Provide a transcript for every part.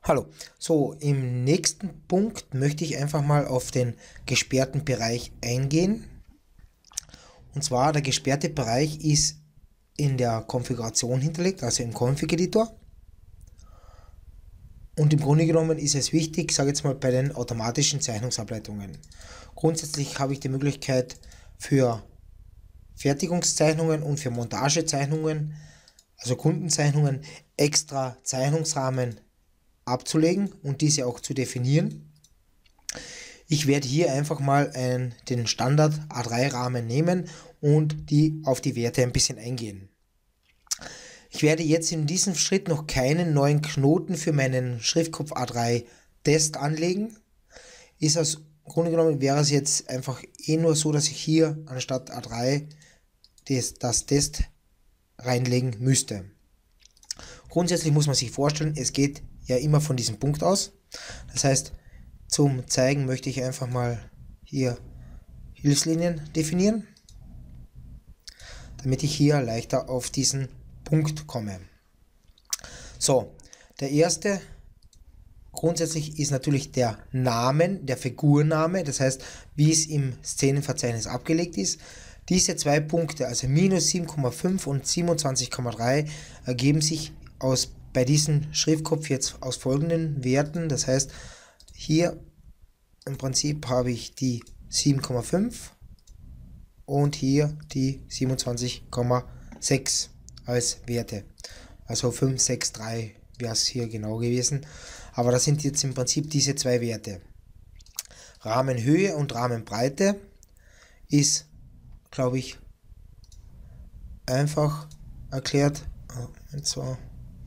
Hallo, so im nächsten Punkt möchte ich einfach mal auf den gesperrten Bereich eingehen. Und zwar der gesperrte Bereich ist in der Konfiguration hinterlegt, also im Config-Editor. Und im Grunde genommen ist es wichtig, sage ich jetzt mal, bei den automatischen Zeichnungsableitungen. Grundsätzlich habe ich die Möglichkeit für Fertigungszeichnungen und für Montagezeichnungen, also Kundenzeichnungen, extra Zeichnungsrahmen abzulegen und diese auch zu definieren. Ich werde hier einfach mal den Standard A3-Rahmen nehmen und auf die Werte ein bisschen eingehen. Ich werde jetzt in diesem Schritt noch keinen neuen Knoten für meinen Schriftkopf A3 Test anlegen. Ist aus im Grunde genommen wäre es jetzt einfach nur so, dass ich hier anstatt A3 das Test reinlegen müsste. Grundsätzlich muss man sich vorstellen, es geht ja immer von diesem Punkt aus. Das heißt, zum Zeigen möchte ich einfach mal hier Hilfslinien definieren, damit ich hier leichter auf diesen Punkt komme. So, der erste grundsätzlich ist natürlich der Name, der Figurname, das heißt, wie es im Szenenverzeichnis abgelegt ist. Diese zwei Punkte, also minus 7,5 und 27,3, ergeben sich bei diesem Schriftkopf jetzt aus folgenden Werten. Das heißt, hier im Prinzip habe ich die 7,5 und hier die 27,6 als Werte. Also 5, 6, 3 wäre es hier genau gewesen. Aber das sind jetzt im Prinzip diese zwei Werte. Rahmenhöhe und Rahmenbreite ist, glaube ich, einfach erklärt. Und zwar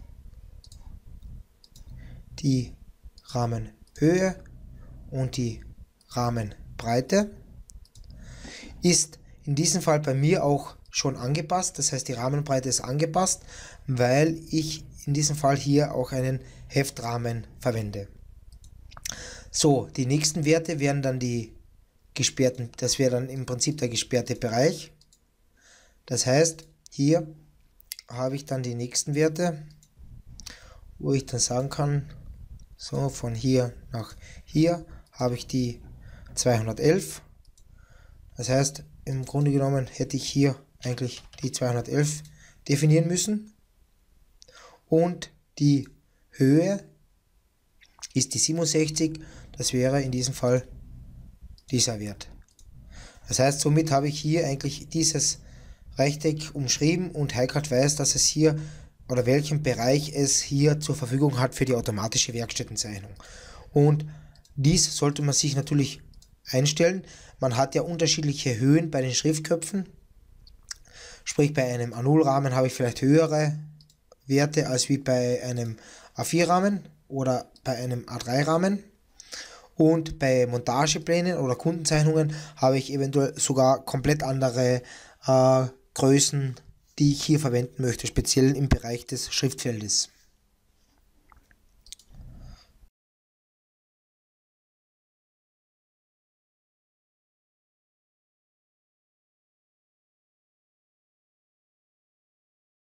die Rahmenhöhe und die Rahmenbreite ist in diesem Fall bei mir auch schon angepasst. Das heißt, die Rahmenbreite ist angepasst, weil ich in diesem Fall hier auch einen Heftrahmen verwende. So, die nächsten Werte wären dann die gesperrten, das wäre dann im Prinzip der gesperrte Bereich. Das heißt, hier habe ich dann die nächsten Werte, wo ich dann sagen kann, so von hier nach hier habe ich die 211. Das heißt, im Grunde genommen hätte ich hier eigentlich die 211 definieren müssen. Und die Höhe ist die 67, das wäre in diesem Fall dieser Wert. Das heißt, somit habe ich hier eigentlich dieses Rechteck umschrieben und Heikart weiß, dass es hier oder welchen Bereich es hier zur Verfügung hat für die automatische Werkstättenzeichnung. Und dies sollte man sich natürlich einstellen. Man hat ja unterschiedliche Höhen bei den Schriftköpfen. Sprich, bei einem A0-Rahmen habe ich vielleicht höhere Werte als wie bei einem A4-Rahmen oder bei einem A3-Rahmen. Und bei Montageplänen oder Kundenzeichnungen habe ich eventuell sogar komplett andere Größen, die ich hier verwenden möchte, speziell im Bereich des Schriftfeldes.